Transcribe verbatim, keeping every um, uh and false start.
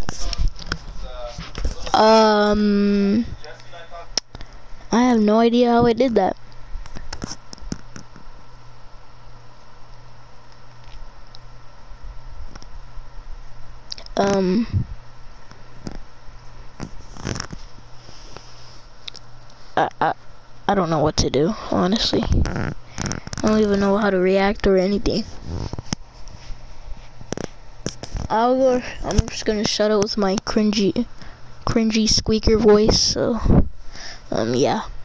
Um, I have no idea how I did that. Um, I, I, I don't know what to do, honestly. I don't even know how to react or anything. I'll go, I'm just gonna shut up with my cringy, cringy squeaker voice, so, um, yeah.